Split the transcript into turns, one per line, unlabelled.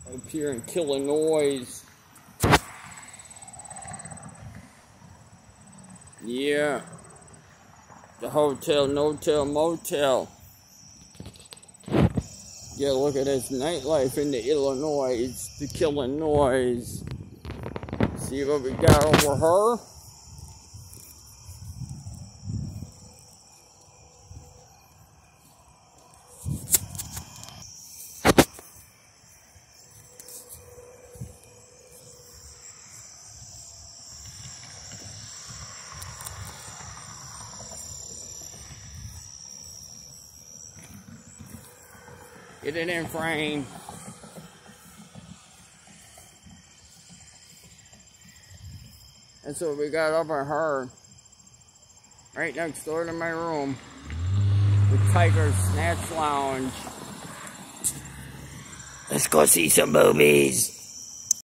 Up here in Illinois. Yeah. The hotel, no-tell, motel. Yeah, look at this nightlife in the Illinois. The Illinois. See what we got over her? Get it in frame. That's what we got over her. Right next door to my room. The Tiger Snatch Lounge. Let's go see some movies.